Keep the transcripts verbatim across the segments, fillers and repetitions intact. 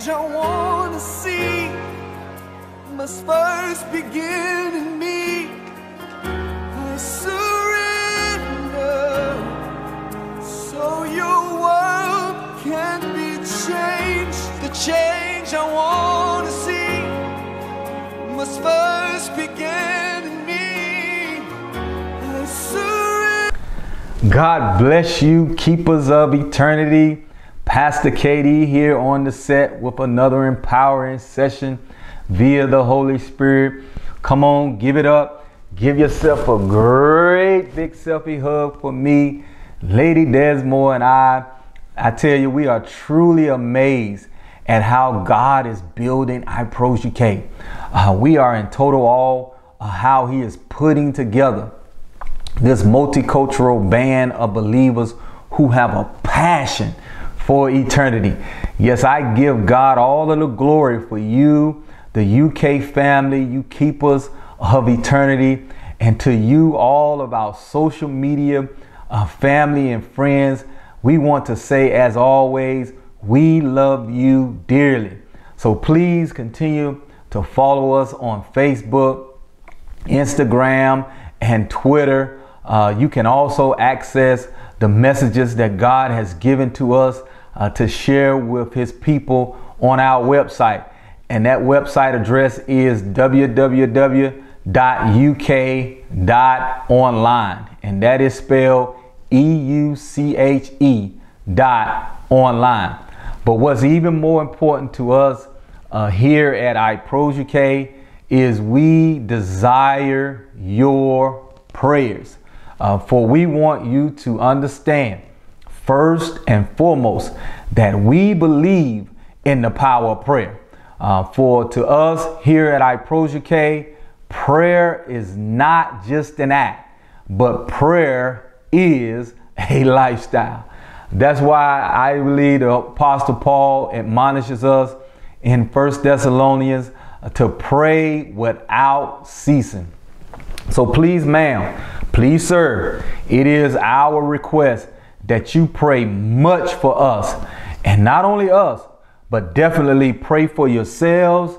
change I want to see must first begin in me. I surrender so your world can be changed. The change I want to see must first begin in me. I surrender. God bless you, keepers of eternity. Pastor K D here on the set with another empowering session via the Holy Spirit. Come on, give it up. Give yourself a great big selfie hug for me, Lady Desmore, and I. I tell you, we are truly amazed at how God is building iProseuche. Uh, we are in total awe of how He is putting together this multicultural band of believers who have a passion for eternity. Yes, I give God all of the glory for you, the U K family, you keepers of eternity, and to you, all of our social media uh, family and friends. We want to say, as always, we love you dearly. So please continue to follow us on Facebook, Instagram, and Twitter. Uh, you can also access the messages that God has given to us uh, to share with His people on our website. And that website address is w w w dot u k dot online. And that is spelled E U C H E dot online. But what's even more important to us uh, here at iProseuche is we desire your prayers. Uh, for we want you to understand, first and foremost, that we believe in the power of prayer. Uh, for to us here at iProseuche, prayer is not just an act, but prayer is a lifestyle. That's why I believe the Apostle Paul admonishes us in First Thessalonians to pray without ceasing. So please, ma'am, please, sir, it is our request that you pray much for us, and not only us, but definitely pray for yourselves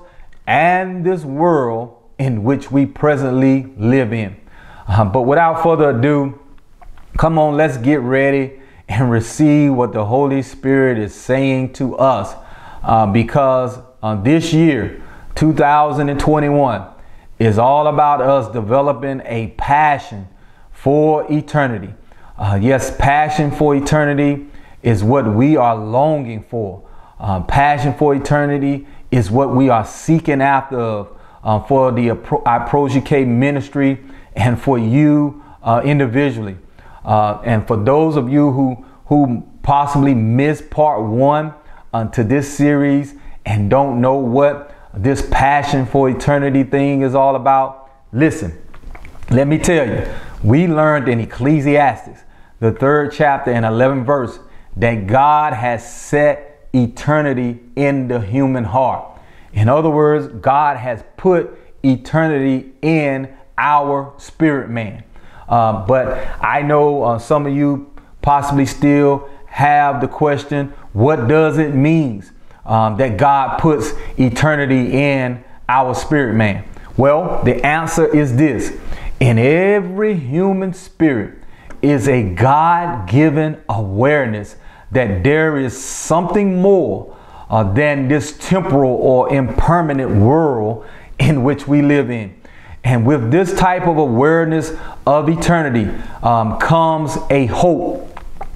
and this world in which we presently live in. Uh, but without further ado, come on, let's get ready and receive what the Holy Spirit is saying to us, uh, because uh, this year, two thousand twenty-one, is all about us developing a passion for eternity. Uh, yes, passion for eternity is what we are longing for. Uh, passion for eternity is what we are seeking after uh, for the iProseuche ministry and for you uh, individually. Uh, and for those of you who, who possibly missed part one uh, to this series and don't know what this passion for eternity thing is all about, listen, let me tell you, we learned in Ecclesiastes, the third chapter and eleventh verse, that God has set eternity in the human heart. In other words, God has put eternity in our spirit man. Uh, but I know uh, some of you possibly still have the question, what does it mean um, that God puts eternity in our spirit man? Well, the answer is this. In every human spirit is a God-given awareness that there is something more uh, than this temporal or impermanent world in which we live in. And with this type of awareness of eternity um, comes a hope.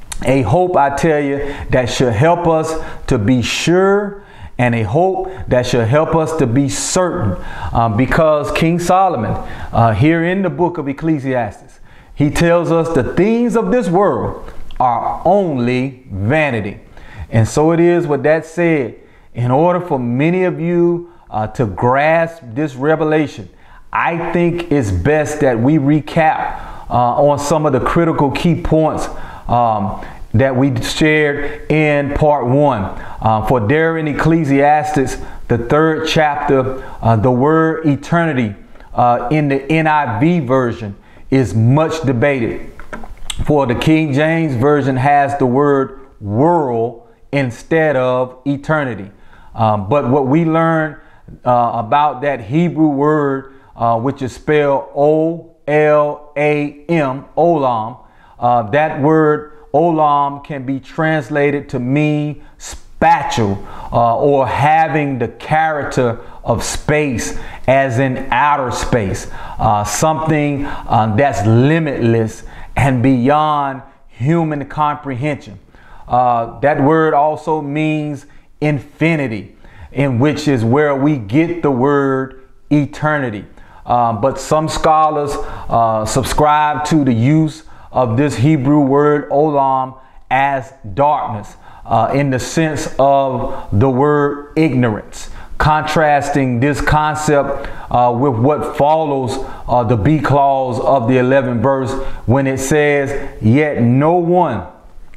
A hope, I tell you, that should help us to be sure, and a hope that should help us to be certain. Um, because King Solomon, uh, here in the book of Ecclesiastes, he tells us the things of this world are only vanity. And so it is with that said, in order for many of you uh, to grasp this revelation, I think it's best that we recap uh, on some of the critical key points um, that we shared in part one. Uh, for there in Ecclesiastes, the third chapter, uh, the word eternity uh, in the N I V version is much debated. For the King James version has the word world instead of eternity. Um, but what we learn uh, about that Hebrew word, uh, which is spelled O L A M, olam, uh, that word olam can be translated to mean spatial uh, or having the character of space, as in outer space, uh, something uh, that's limitless and beyond human comprehension. Uh, that word also means infinity, in which is where we get the word eternity. Uh, but some scholars uh, subscribe to the use of this Hebrew word olam as darkness, uh, in the sense of the word ignorance, contrasting this concept uh, with what follows uh, the B clause of the eleventh verse, when it says, yet no one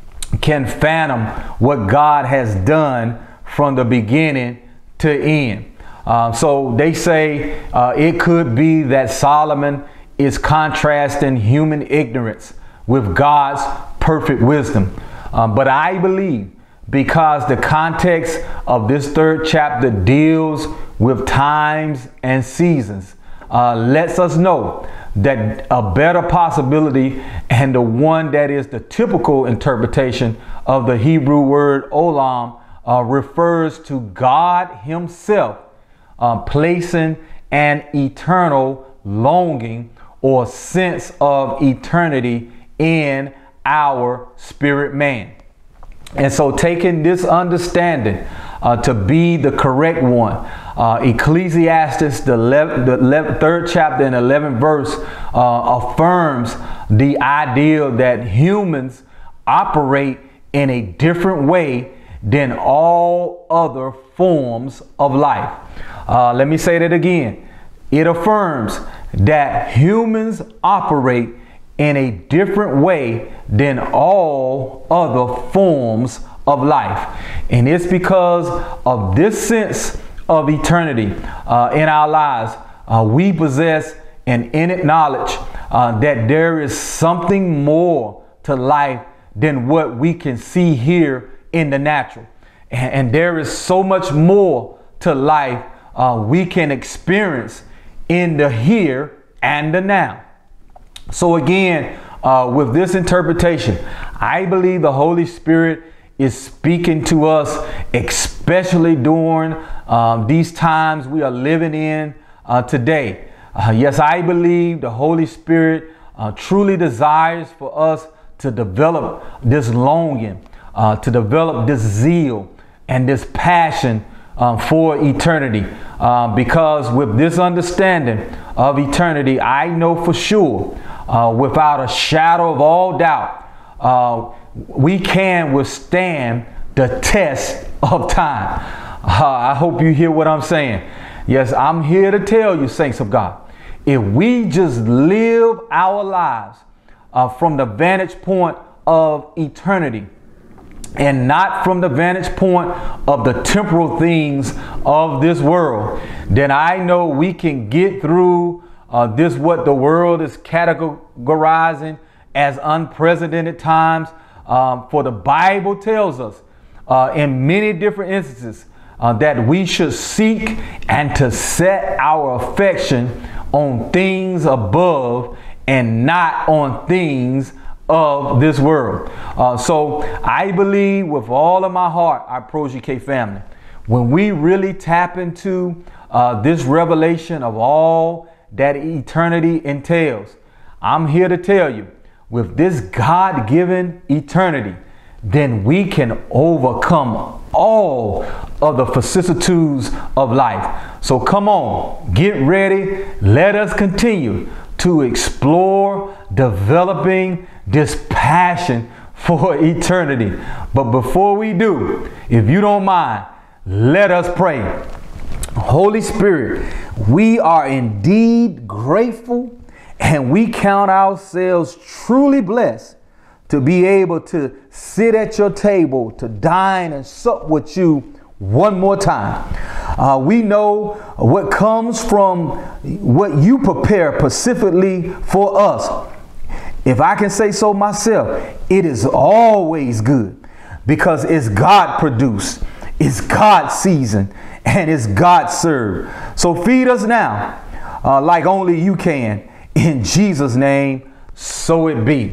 can fathom what God has done from the beginning to end. Um, so they say uh, it could be that Solomon is contrasting human ignorance with God's perfect wisdom. Um, but I believe, because the context of this third chapter deals with times and seasons, uh, lets us know that a better possibility, and the one that is the typical interpretation of the Hebrew word olam, uh, refers to God himself uh, placing an eternal longing or sense of eternity in our spirit man. And so, taking this understanding uh, to be the correct one, uh, Ecclesiastes, the, eleventh, the eleventh, third chapter and eleventh verse, uh, affirms the idea that humans operate in a different way than all other forms of life. Uh, let me say that again. It affirms that humans operate in a different way than all other forms of life. And it's because of this sense of eternity uh, in our lives. Uh, we possess an innate knowledge uh, that there is something more to life than what we can see here in the natural. And, and there is so much more to life uh, we can experience in the here and the now. So again, uh, with this interpretation, I believe the Holy Spirit is speaking to us, especially during um, these times we are living in uh, today. Uh, yes, I believe the Holy Spirit uh, truly desires for us to develop this longing, uh, to develop this zeal and this passion um, for eternity. Uh, because with this understanding of eternity, I know for sure, uh, without a shadow of all doubt, uh, we can withstand the test of time. Uh, I hope you hear what I'm saying. Yes, I'm here to tell you, saints of God, if we just live our lives uh, from the vantage point of eternity, and not from the vantage point of the temporal things of this world, then I know we can get through uh, this, what the world is categorizing as unprecedented times. Um, for the Bible tells us uh, in many different instances uh, that we should seek and to set our affection on things above and not on things of this world. Uh, so I believe with all of my heart, our iProseuche family, when we really tap into uh, this revelation of all that eternity entails, I'm here to tell you, with this God-given eternity, then we can overcome all of the vicissitudes of life. So come on, get ready. Let us continue to explore developing this passion for eternity. But before we do, if you don't mind, let us pray. Holy Spirit, we are indeed grateful, and we count ourselves truly blessed to be able to sit at your table, to dine and sup with you one more time. Uh, we know what comes from what you prepare specifically for us. If I can say so myself, it is always good because it's God produced. is God's season and it's God's served. So feed us now uh, like only you can. In Jesus' name, so it be.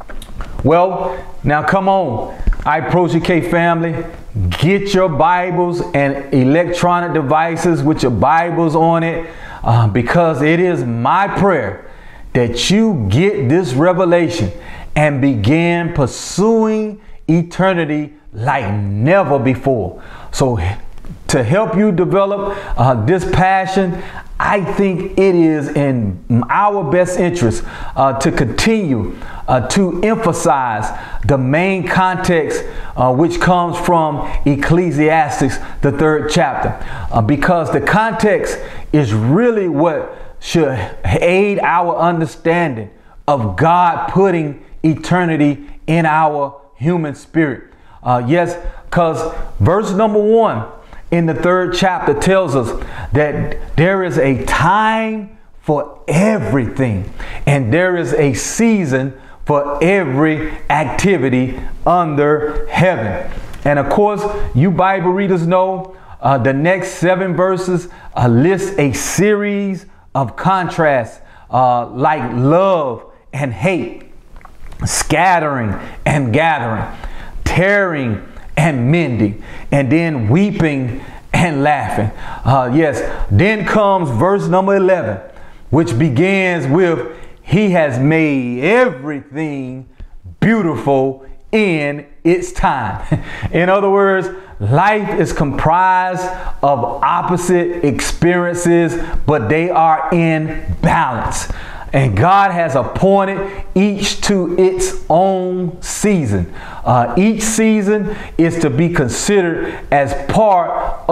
Well, now come on, iProseuche family, get your Bibles and electronic devices with your Bibles on it, uh, because it is my prayer that you get this revelation and begin pursuing eternity like never before. So to help you develop uh, this passion, I think it is in our best interest uh, to continue uh, to emphasize the main context uh, which comes from Ecclesiastes, the third chapter, uh, because the context is really what should aid our understanding of God putting eternity in our human spirit. Uh, yes, because verse number one in the third chapter tells us that there is a time for everything and there is a season for every activity under heaven. And of course, you Bible readers know uh, the next seven verses uh, list a series of contrasts uh, like love and hate, scattering and gathering, tearing and mending, and then weeping and laughing. Uh, yes, then comes verse number eleven, which begins with, He has made everything beautiful in its time. In other words, life is comprised of opposite experiences, but they are in balance. And God has appointed each to its own season. Uh, each season is to be considered as part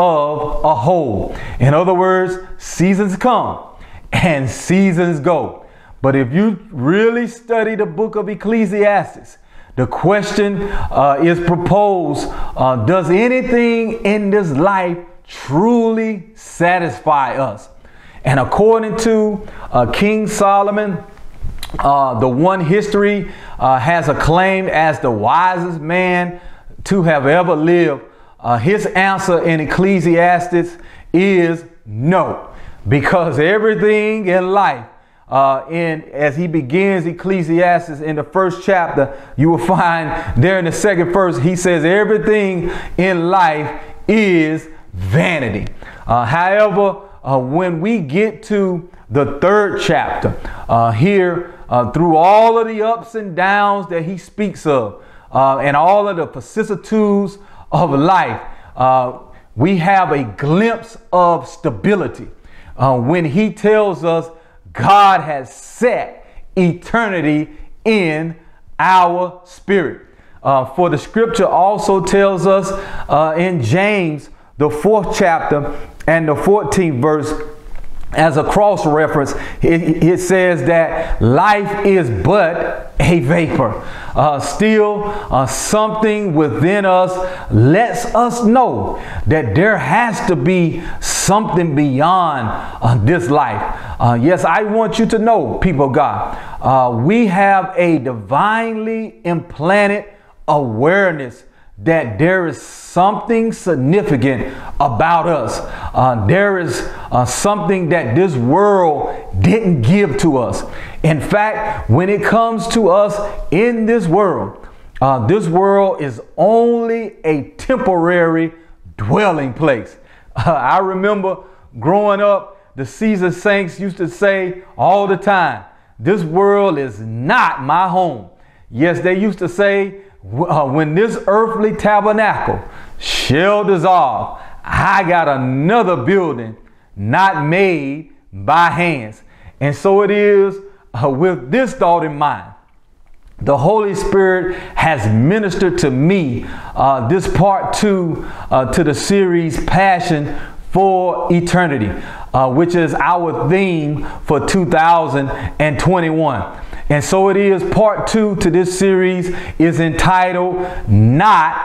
of a whole. In other words, seasons come and seasons go. But if you really study the book of Ecclesiastes, the question uh, is proposed, uh, does anything in this life truly satisfy us? And according to uh, King Solomon, uh, the one history uh, has acclaimed as the wisest man to have ever lived, uh, his answer in Ecclesiastes is no, because everything in life, uh, in as he begins Ecclesiastes in the first chapter, you will find there in the second verse, he says everything in life is vanity. Uh, however, Uh, when we get to the third chapter, uh, here, uh, through all of the ups and downs that he speaks of, uh, and all of the vicissitudes of life, uh, we have a glimpse of stability uh, when he tells us God has set eternity in our spirit. Uh, for the scripture also tells us uh, in James, the fourth chapter, and the fourteenth verse, as a cross reference, it, it says that life is but a vapor. Uh, still, uh, something within us lets us know that there has to be something beyond uh, this life. Uh, yes, I want you to know, people of God, uh, we have a divinely implanted awareness that there is something significant about us. Uh, there is uh, something that this world didn't give to us. In fact, when it comes to us in this world, uh, this world is only a temporary dwelling place. Uh, I remember growing up, the Caesar saints used to say all the time, this world is not my home. Yes, they used to say, Uh, when this earthly tabernacle shall dissolve, I got another building not made by hands. And so it is uh, with this thought in mind. The Holy Spirit has ministered to me uh, this part two uh, to the series Passion for Eternity, uh, which is our theme for two thousand twenty-one. And so it is part two to this series is entitled Not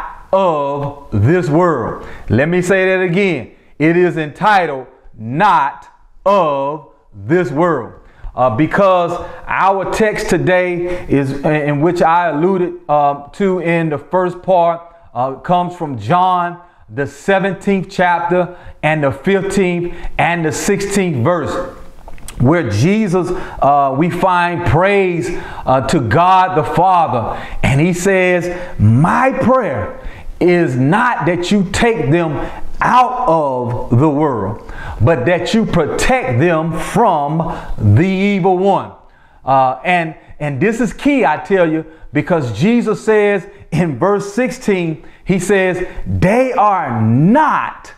of This World. Let me say that again. It is entitled Not of This World. Uh, because our text today is, in which I alluded uh, to in the first part, uh, comes from John the seventeenth chapter and the fifteenth and the sixteenth verse, where Jesus, uh, we find praise uh, to God the Father. And he says, my prayer is not that you take them out of the world, but that you protect them from the evil one. Uh, and, and this is key, I tell you, because Jesus says in verse sixteen, he says, they are not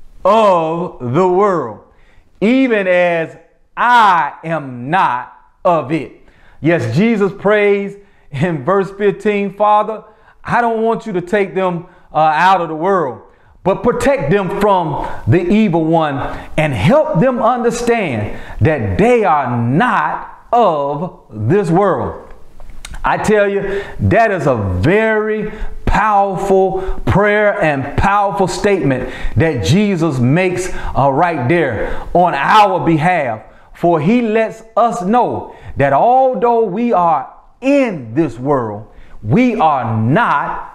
of the world, even as I am not of it. Yes, Jesus prays in verse fifteen, Father, I don't want you to take them uh, out of the world, but protect them from the evil one and help them understand that they are not of this world. I tell you, that is a very powerful prayer and powerful statement that Jesus makes uh, right there on our behalf. For he lets us know that although we are in this world, we are not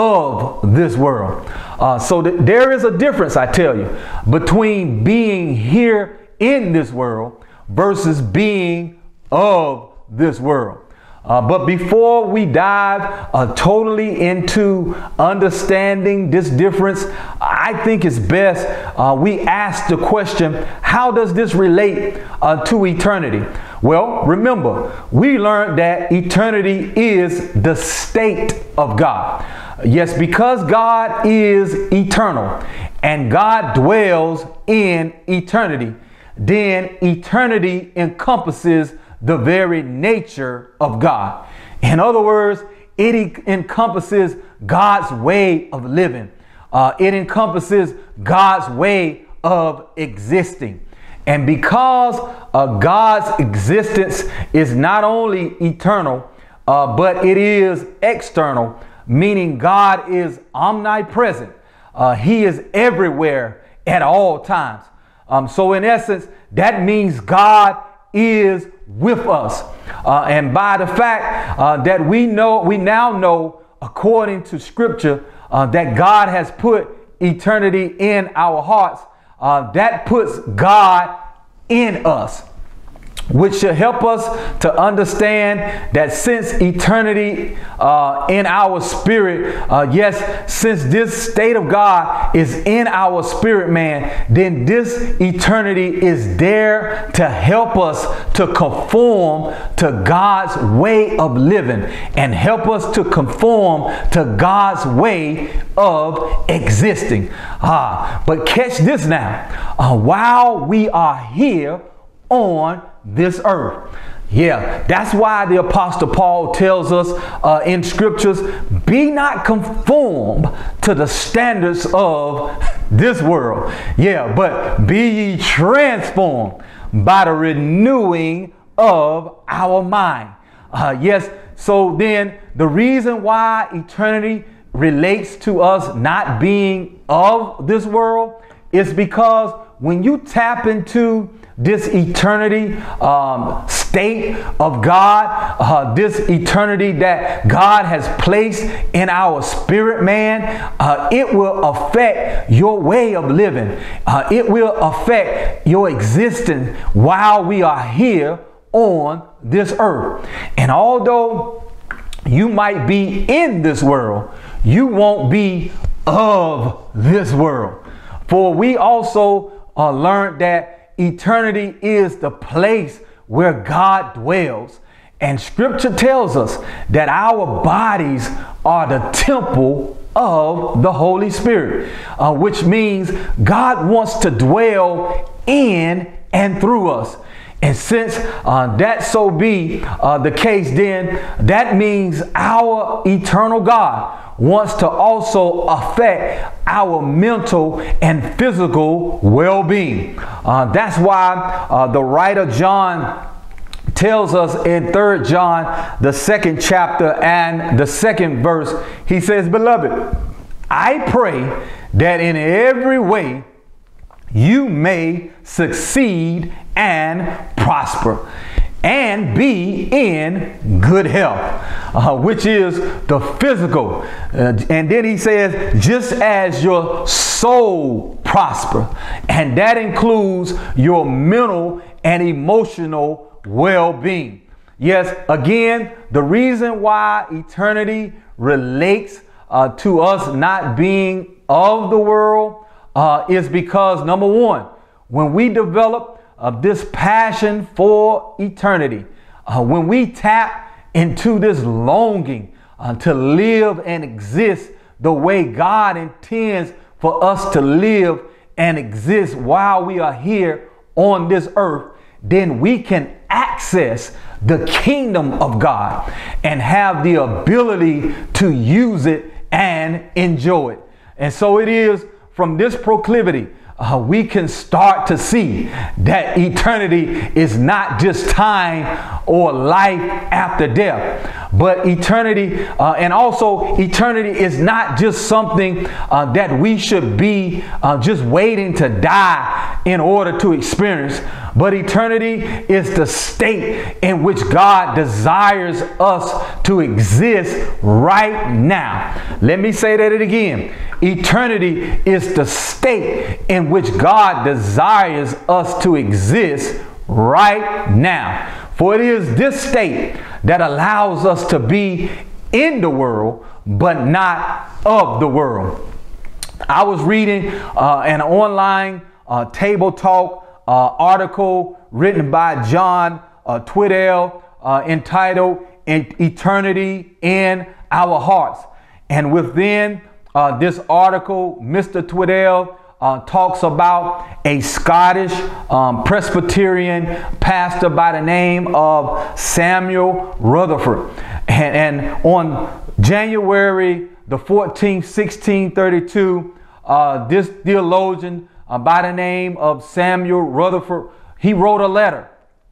of this world. Uh, so th- there is a difference, I tell you, between being here in this world versus being of this world. Uh, but before we dive uh, totally into understanding this difference, I think it's best uh, we ask the question, how does this relate uh, to eternity? Well, remember, we learned that eternity is the state of God. Yes, because God is eternal and God dwells in eternity, then eternity encompasses the very nature of God. In other words, it e- encompasses God's way of living. Uh, it encompasses God's way of existing. And because uh, God's existence is not only eternal, uh, but it is external, meaning God is omnipresent. Uh, he is everywhere at all times. Um, so in essence, that means God is with us. Uh, and by the fact uh, that we know, we now know, according to scripture, uh, that God has put eternity in our hearts, uh, that puts God in us, which should help us to understand that since eternity uh, in our spirit, uh, yes, since this state of God is in our spirit, man, then this eternity is there to help us to conform to God's way of living and help us to conform to God's way of existing. Ah, but catch this now, uh, while we are here on this earth. Yeah, that's why the Apostle Paul tells us uh, in scriptures, be not conformed to the standards of this world. Yeah, but be ye transformed by the renewing of our mind. Uh, yes, so then the reason why eternity relates to us not being of this world is because when you tap into this eternity um, state of God, uh, this eternity that God has placed in our spirit, man, uh, it will affect your way of living. Uh, it will affect your existence while we are here on this earth. And although you might be in this world, you won't be of this world. For we also uh, learned that eternity is the place where God dwells. And scripture tells us that our bodies are the temple of the Holy Spirit, uh, which means God wants to dwell in and through us. And since uh, that so be uh, the case, then that means our eternal God wants to also affect our mental and physical well-being. Uh, that's why uh, the writer John tells us in Third John, the second chapter and the second verse, he says, beloved, I pray that in every way you may succeed and prosper, and be in good health, uh, which is the physical. Uh, and then he says, just as your soul prosper, and that includes your mental and emotional well-being. Yes, again, the reason why eternity relates uh, to us not being of the world uh, is because, number one, when we develop uh, this passion for eternity, uh, when we tap into this longing uh, to live and exist the way God intends for us to live and exist while we are here on this earth, then we can access the kingdom of God and have the ability to use it and enjoy it. And so it is from this proclivity, uh, we can start to see that eternity is not just time or life after death, but eternity, uh, and also eternity is not just something uh, that we should be uh, just waiting to die in order to experience, but eternity is the state in which God desires us to exist right now. Let me say that again. Eternity is the state in which God desires us to exist right now. For it is this state that allows us to be in the world, but not of the world. I was reading uh, an online uh, table talk uh, article written by John uh, Twiddell uh, entitled Eternity in Our Hearts. And within uh, this article, Mister Twiddell Uh, talks about a Scottish um, Presbyterian pastor by the name of Samuel Rutherford. And, and on January the fourteenth, sixteen thirty-two, uh, this theologian uh, by the name of Samuel Rutherford, he wrote a letter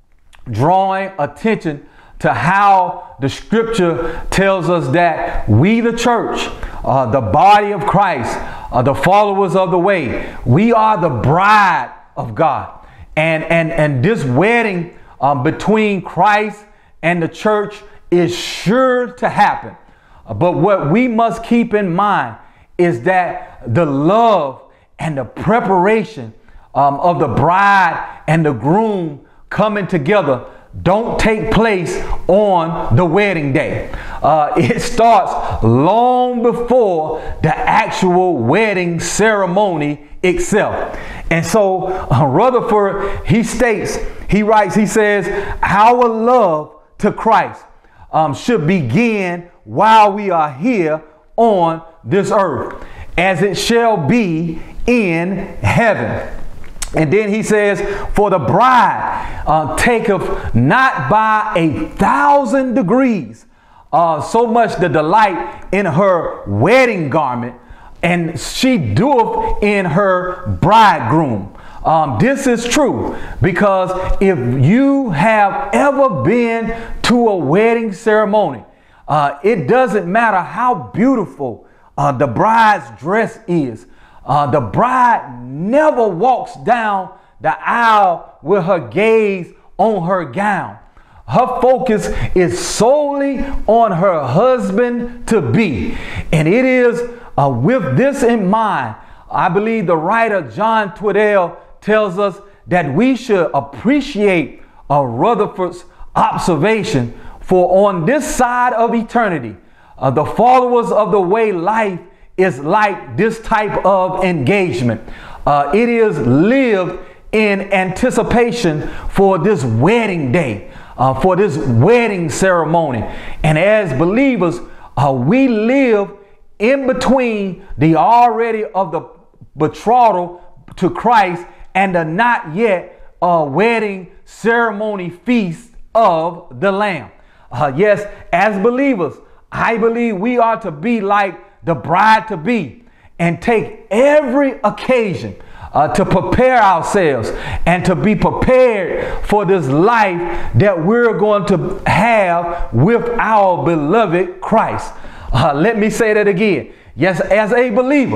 drawing attention to how the scripture tells us that we, the church, uh, the body of Christ, uh, the followers of the way, we are the bride of God. And, and, and this wedding um, between Christ and the church is sure to happen. Uh, but what we must keep in mind is that the love and the preparation um, of the bride and the groom coming together don't take place on the wedding day. Uh, it starts long before the actual wedding ceremony itself. And so uh, Rutherford, he states, he writes, he says, our love to Christ um, should begin while we are here on this earth, as it shall be in heaven. And then he says, for the bride uh, taketh not by a thousand degrees uh, so much the delight in her wedding garment, and she doeth in her bridegroom. Um, this is true, because if you have ever been to a wedding ceremony, uh, it doesn't matter how beautiful uh, the bride's dress is. Uh, the bride never walks down the aisle with her gaze on her gown. Her focus is solely on her husband to be. And it is uh, with this in mind, I believe the writer John Twiddell tells us that we should appreciate uh, Rutherford's observation. For on this side of eternity, uh, the followers of the way life is like this type of engagement. Uh, it is lived in anticipation for this wedding day, uh, for this wedding ceremony. And as believers, uh, we live in between the already of the betrothal to Christ and the not yet uh, wedding ceremony feast of the Lamb. Uh, yes, as believers, I believe we are to be like the bride to be, and take every occasion uh, to prepare ourselves and to be prepared for this life that we're going to have with our beloved Christ. Uh, let me say that again. Yes, as a believer,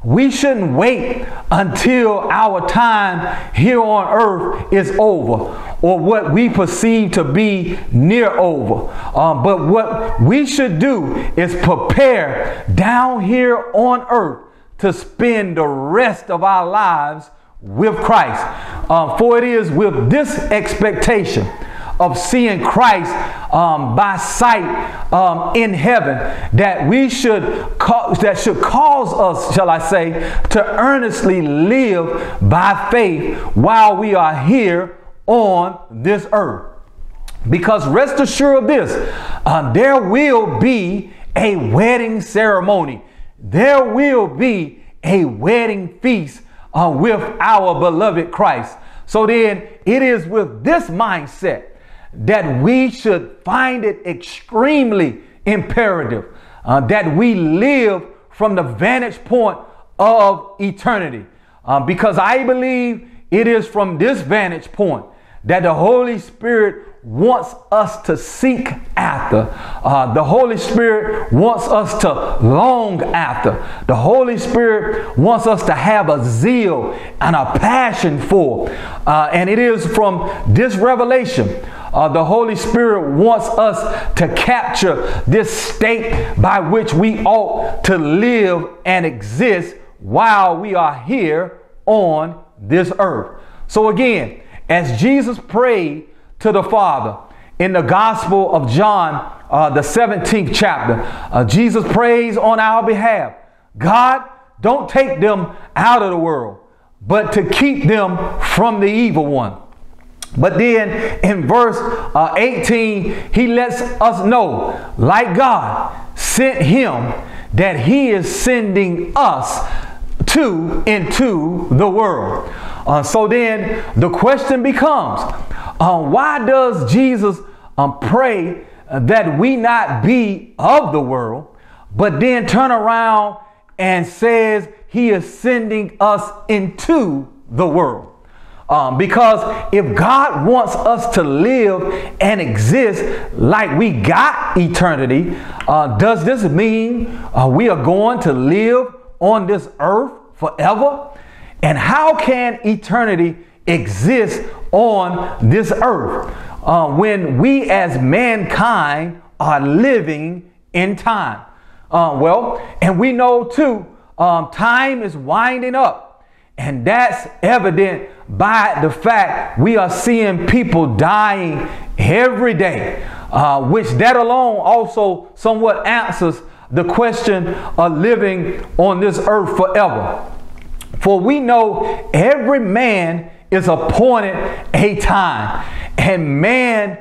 we shouldn't wait until our time here on earth is over, or what we perceive to be near over. Um, but what we should do is prepare down here on earth to spend the rest of our lives with Christ. Um, for it is with this expectation of seeing Christ um, by sight um, in heaven that we should ca- that should cause us, shall I say, to earnestly live by faith while we are here on this earth. Because rest assured of this, uh, there will be a wedding ceremony. There will be a wedding feast uh, with our beloved Christ. So then it is with this mindset that we should find it extremely imperative uh, that we live from the vantage point of eternity. Uh, because I believe it is from this vantage point that the Holy Spirit wants us to seek after. Uh, the Holy Spirit wants us to long after. The Holy Spirit wants us to have a zeal and a passion for. Uh, and it is from this revelation Uh, the Holy Spirit wants us to capture this state by which we ought to live and exist while we are here on this earth. So again, as Jesus prayed to the Father in the Gospel of John, uh, the seventeenth chapter, uh, Jesus prays on our behalf. God, don't take them out of the world, but to keep them from the evil one. But then in verse uh, eighteen, he lets us know, like God sent him, that he is sending us to into the world. Uh, so then the question becomes, uh, why does Jesus um, pray that we not be of the world, but then turn around and says he is sending us into the world? Um, because if God wants us to live and exist like we got eternity, uh, does this mean uh, we are going to live on this earth forever? And how can eternity exist on this earth uh, when we as mankind are living in time? Uh, well, and we know too, um, time is winding up. And that's evident by the fact we are seeing people dying every day, uh, which that alone also somewhat answers the question of living on this earth forever. For we know every man is appointed a time, and man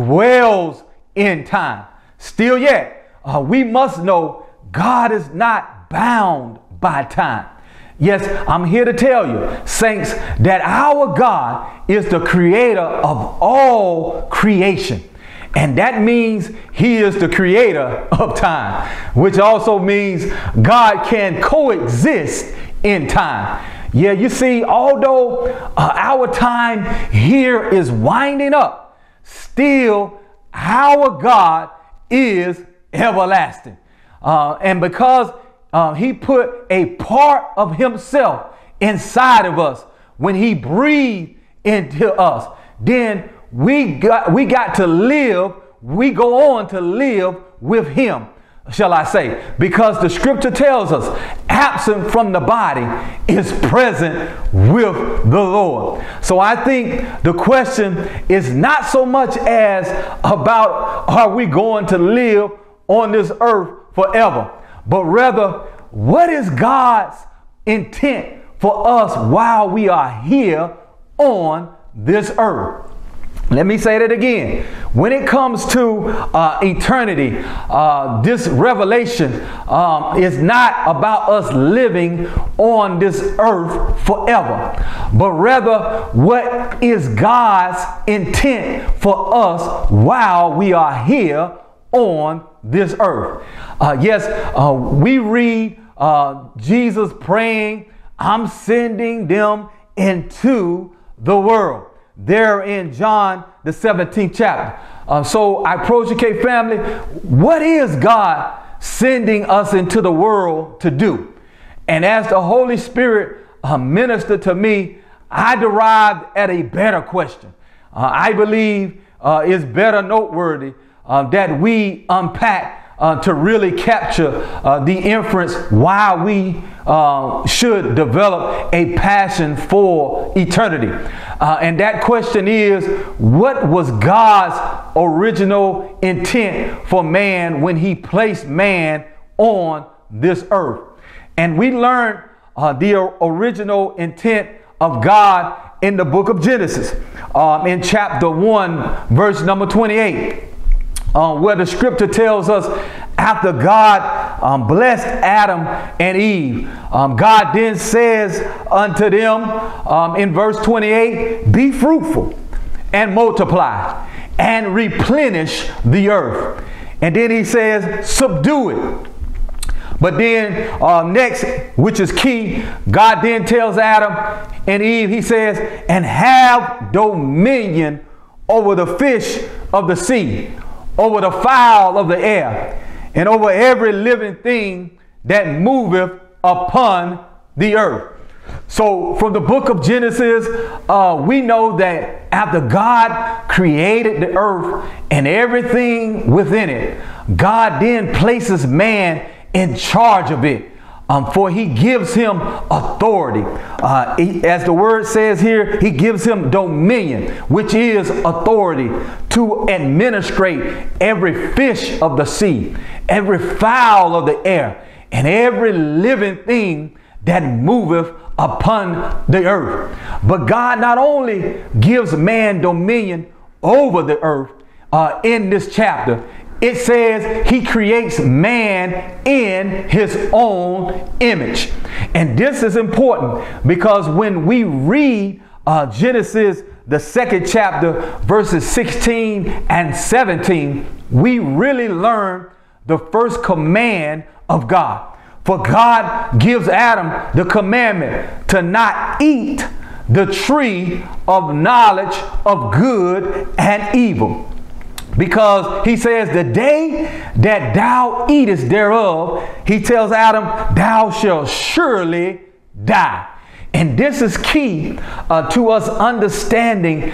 dwells in time. Still yet, uh, we must know God is not bound by time. Yes, I'm here to tell you, saints, that our God is the creator of all creation. And that means he is the creator of time, which also means God can coexist in time. Yeah, you see, although uh, our time here is winding up, still our God is everlasting. Uh, and because Uh, he put a part of himself inside of us when he breathed into us, then we got we got to live, we go on to live with him, shall I say, because the scripture tells us absent from the body is present with the Lord. So I think the question is not so much as about are we going to live on this earth forever, but rather, what is God's intent for us while we are here on this earth? Let me say that again. When it comes to uh, eternity, uh, this revelation um, is not about us living on this earth forever, but rather what is God's intent for us while we are here on this earth. Uh, yes, uh, we read uh, Jesus praying, I'm sending them into the world. There in John, the seventeenth chapter. Uh, so, iProseuche family, what is God sending us into the world to do? And as the Holy Spirit uh, ministered to me, I derived at a better question. Uh, I believe uh, is better noteworthy uh, that we unpack Uh, to really capture uh, the inference why we uh, should develop a passion for eternity. Uh, and that question is, what was God's original intent for man when he placed man on this earth? And we learned uh, the original intent of God in the book of Genesis, um, in chapter one, verse number twenty-eight. Uh, where the scripture tells us, after God um, blessed Adam and Eve, um, God then says unto them um, in verse twenty-eight, be fruitful and multiply and replenish the earth. And then he says, subdue it. But then uh, next, which is key, God then tells Adam and Eve, he says, and have dominion over the fish of the sea, over the fowl of the air, and over every living thing that moveth upon the earth. So from the book of Genesis, uh, we know that after God created the earth and everything within it, God then places man in charge of it. Um, for he gives him authority. Uh, he, as the word says here, he gives him dominion, which is authority to administrate every fish of the sea, every fowl of the air, and every living thing that moveth upon the earth. But God not only gives man dominion over the earth uh, in this chapter, it says he creates man in his own image. And this is important because when we read uh, Genesis, the second chapter, verses sixteen and seventeen, we really learn the first command of God. For God gives Adam the commandment to not eat the tree of knowledge of good and evil. Because he says, the day that thou eatest thereof, he tells Adam, thou shalt surely die. And this is key uh, to us understanding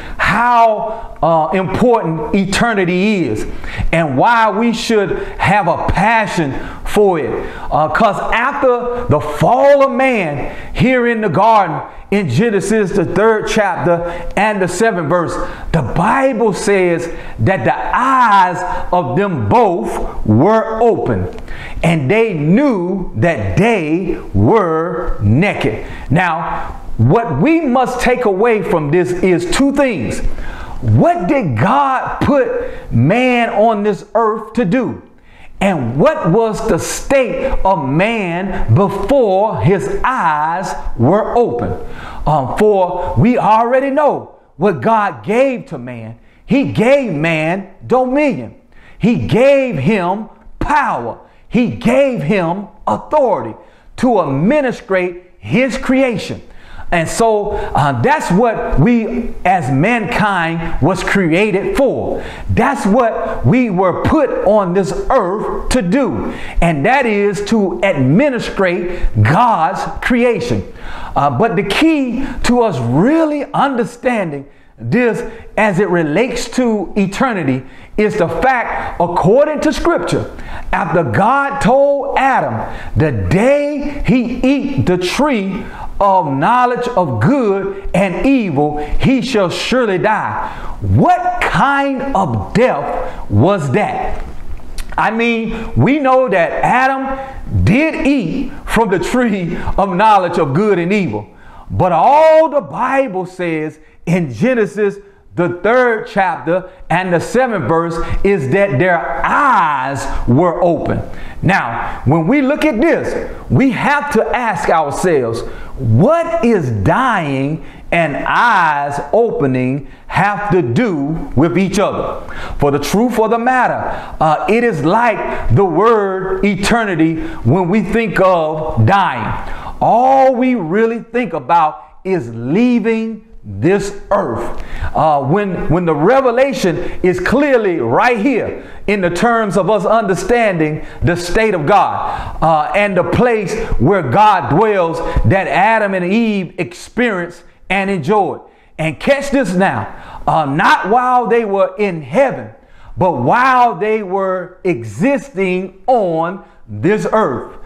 how uh, important eternity is and why we should have a passion for it. Because uh, after the fall of man here in the garden, in Genesis, the third chapter and the seventh verse, the Bible says that the eyes of them both were open and they knew that they were naked. Now, what we must take away from this is two things. What did God put man on this earth to do? And what was the state of man before his eyes were open? Um, for we already know what God gave to man. He gave man dominion. He gave him power. He gave him authority to administrate his creation. And so uh, that's what we as mankind was created for. That's what we were put on this earth to do. And that is to administrate God's creation. Uh, but the key to us really understanding this as it relates to eternity is the fact, according to scripture, after God told Adam, the day he eat the tree of knowledge of good and evil, he shall surely die. What kind of death was that? I mean, we know that Adam did eat from the tree of knowledge of good and evil. But all the Bible says in Genesis, the third chapter and the seventh verse, is that their eyes were open. Now, when we look at this, we have to ask ourselves, what is dying and eyes opening have to do with each other? For the truth of the matter, uh, it is like the word eternity when we think of dying. All we really think about is leaving this earth. Uh, when, when the revelation is clearly right here in the terms of us understanding the state of God uh, and the place where God dwells that Adam and Eve experienced and enjoyed. And catch this now, uh, not while they were in heaven, but while they were existing on this earth.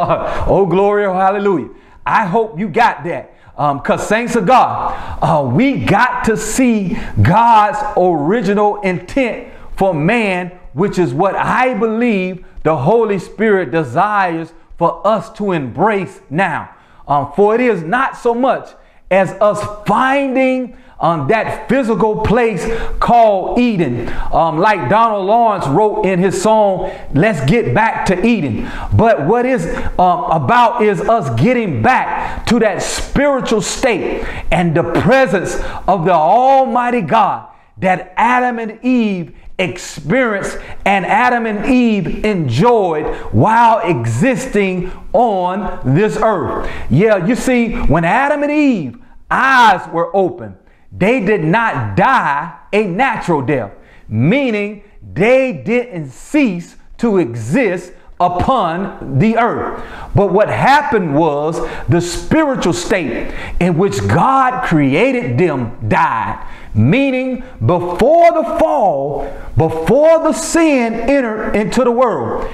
Oh, glory, oh, hallelujah. I hope you got that. Because um, saints of God, uh, we got to see God's original intent for man, which is what I believe the Holy Spirit desires for us to embrace now. Um, for it is not so much as us finding um, that physical place called Eden, um, like Donald Lawrence wrote in his song, "Let's Get Back to Eden." But what is um, about is us getting back to that spiritual state and the presence of the Almighty God that Adam and Eve experienced and Adam and Eve enjoyed while existing on this earth. Yeah, you see, when Adam and Eve eyes were open, they did not die a natural death, meaning they didn't cease to exist upon the earth. But what happened was the spiritual state in which God created them died, meaning before the fall, before the sin entered into the world,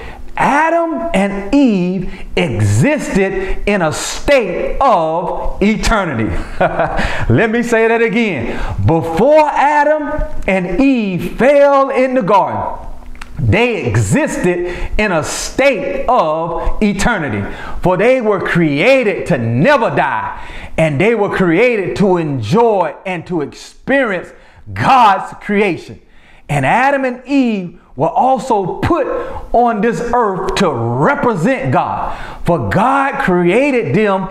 Adam and Eve existed in a state of eternity. Let me say that again. Before Adam and Eve fell in the garden, they existed in a state of eternity. For they were created to never die, and they were created to enjoy and to experience God's creation. And Adam and Eve were also put on this earth to represent God. For God created them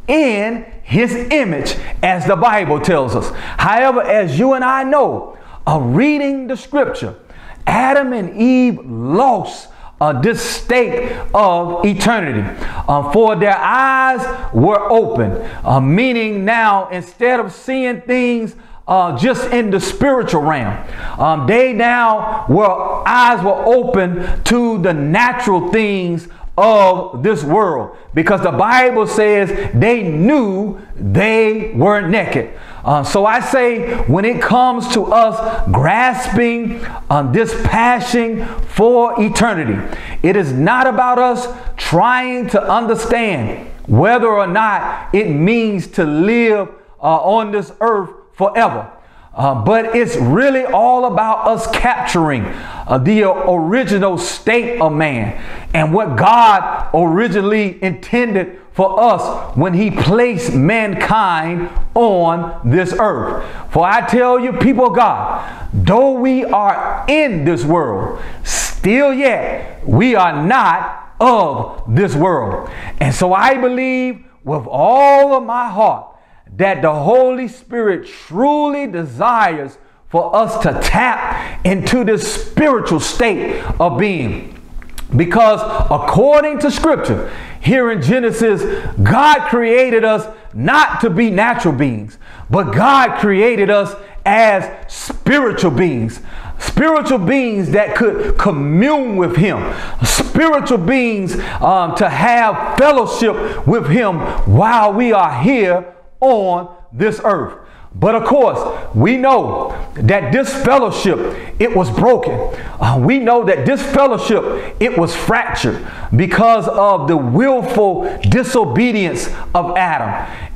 in his image, as the Bible tells us. However, as you and I know, uh, reading the scripture, Adam and Eve lost uh, this state of eternity. Uh, for their eyes were open, uh, meaning now instead of seeing things Uh, just in the spiritual realm, um, they now were eyes were open to the natural things of this world, because the Bible says they knew they were naked. Uh, so I say, when it comes to us grasping uh, this passion for eternity, it is not about us trying to understand whether or not it means to live uh, on this earth forever. Uh, but it's really all about us capturing uh, the original state of man and what God originally intended for us when he placed mankind on this earth. For I tell you, people of God, though we are in this world, still yet we are not of this world. And so I believe with all of my heart that the Holy Spirit truly desires for us to tap into this spiritual state of being. Because according to scripture, here in Genesis, God created us not to be natural beings, but God created us as spiritual beings. Spiritual beings that could commune with him. Spiritual beings um, to have fellowship with him while we are here on this earth. But of course, we know that this fellowship, it was broken. Uh, we know that this fellowship, it was fractured because of the willful disobedience of Adam.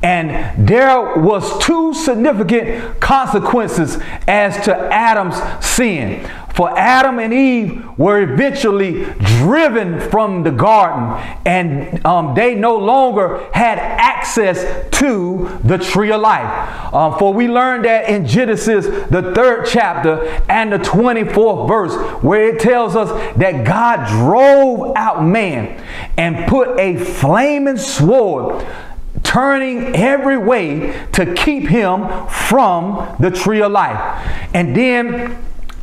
And there was two significant consequences as to Adam's sin. For Adam and Eve were eventually driven from the garden, and um, they no longer had access to the tree of life. Um, for we learned that in Genesis, the third chapter and the twenty-fourth verse, where it tells us that God drove out man and put a flaming sword, turning every way to keep him from the tree of life. And then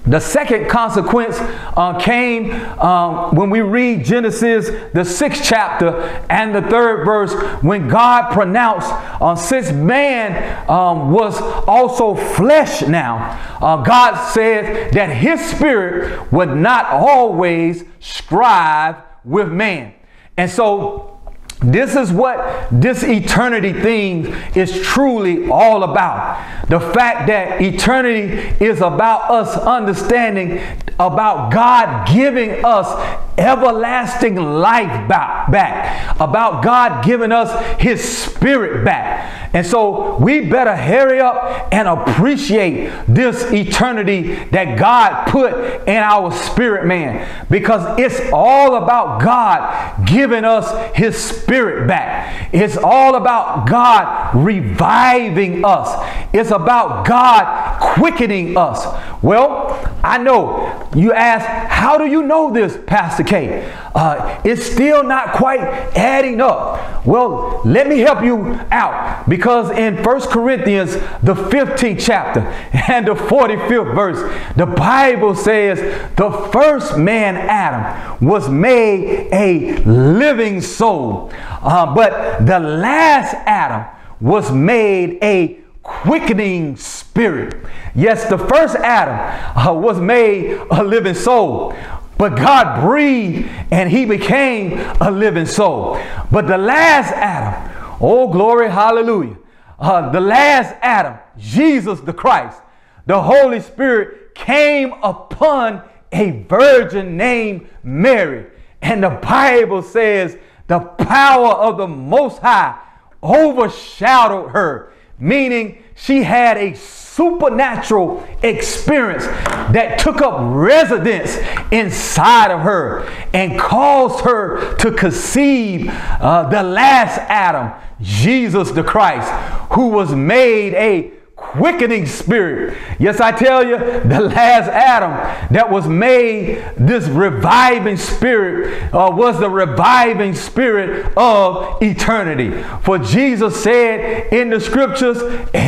The second consequence uh, came um, when we read Genesis, the sixth chapter and the third verse, when God pronounced, uh, since man um, was also flesh now, uh, God said that his spirit would not always strive with man. And so this is what this eternity thing is truly all about. The fact that eternity is about us understanding about God giving us everlasting life back, back, about God giving us his spirit back. And so we better hurry up and appreciate this eternity that God put in our spirit man, because it's all about God giving us his spirit back. It's all about God reviving us. It's about God quickening us. Well, I know you ask, how do you know this, Pastor K? Uh, it's still not quite adding up. Well, let me help you out, because in First Corinthians, the fifteenth chapter and the forty-fifth verse, the Bible says the first man, Adam, was made a living soul, uh, but the last Adam was made a quickening spirit. Yes, the first Adam uh, was made a living soul, but God breathed and he became a living soul. But the last Adam, oh glory, hallelujah, uh, the last Adam, Jesus the Christ, the Holy Spirit came upon a virgin named Mary. And the Bible says the power of the Most High overshadowed her, meaning she had a supernatural experience that took up residence inside of her and caused her to conceive uh, the last Adam, Jesus the Christ, who was made a quickening spirit. Yes, I tell you, the last Adam that was made this reviving spirit uh, was the reviving spirit of eternity. For Jesus said in the scriptures,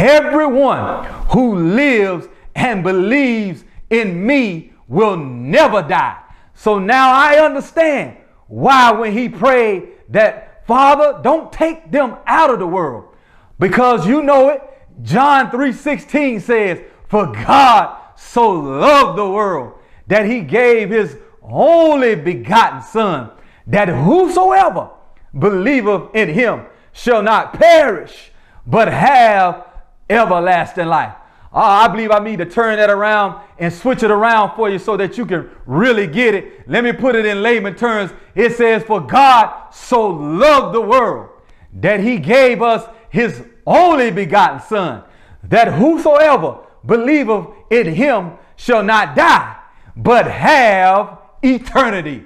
everyone who lives and believes in me will never die. So now I understand why when he prayed that, Father, don't take them out of the world, because you know it. John three sixteen says, for God so loved the world that he gave his only begotten son, that whosoever believeth in him shall not perish, but have everlasting life. Uh, I believe I need to turn that around and switch it around for you so that you can really get it. Let me put it in layman terms. It says, for God so loved the world that he gave us his only begotten son, that whosoever believeth in him shall not die, but have eternity.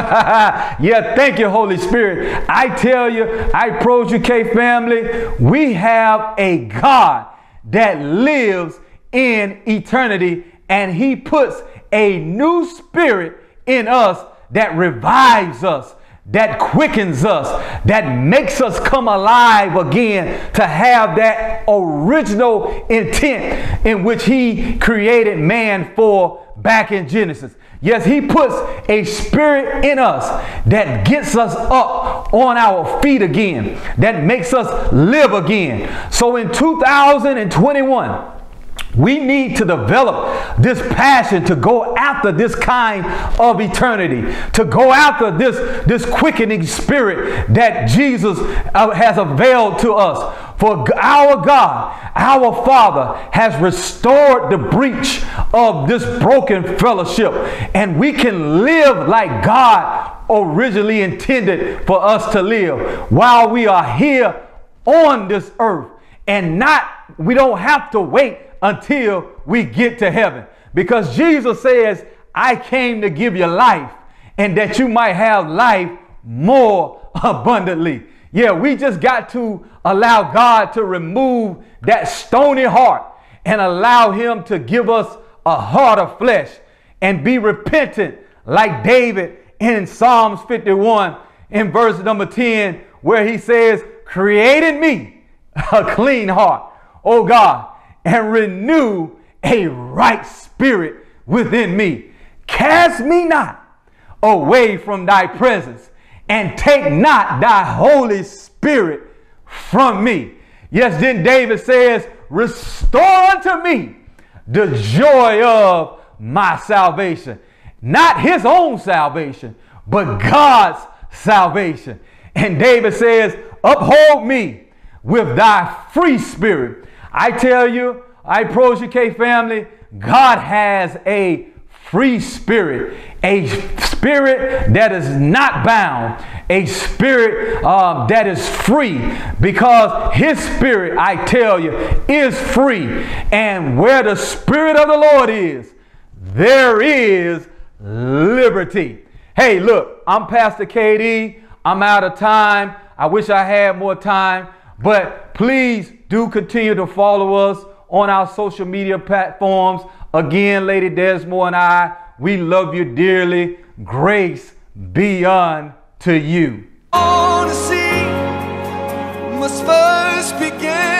Yeah, thank you, Holy Spirit. I tell you, iProseuche family, we have a God that lives in eternity, and he puts a new spirit in us that revives us, that quickens us, that makes us come alive again to have that original intent in which he created man for back in Genesis. Yes, he puts a spirit in us that gets us up on our feet again, that makes us live again. So in two thousand twenty-one, we need to develop this passion to go after this kind of eternity, to go after this, this quickening spirit that Jesus uh, has availed to us. For our God, our Father, has restored the breach of this broken fellowship, and we can live like God originally intended for us to live while we are here on this earth, and not, we don't have to wait until we get to heaven, because Jesus says, I came to give you life, and that you might have life more abundantly. Yeah, we just got to allow God to remove that stony heart and allow him to give us a heart of flesh and be repentant like David in Psalms fifty-one in verse number ten, where he says, create in me a clean heart, O God, and renew a right spirit within me. Cast me not away from thy presence, and take not thy Holy Spirit from me. Yes, then David says, restore unto me the joy of my salvation. Not his own salvation, but God's salvation. And David says, uphold me with thy free spirit. I tell you, iProseuche family, God has a free spirit, a spirit that is not bound, a spirit um, that is free, because his spirit, I tell you, is free. And where the Spirit of the Lord is, there is liberty. Hey, look, I'm Pastor K D. I'm out of time. I wish I had more time, but please do continue to follow us on our social media platforms. Again, Lady Desmore and I, we love you dearly. Grace be unto you. On the sea must first begin.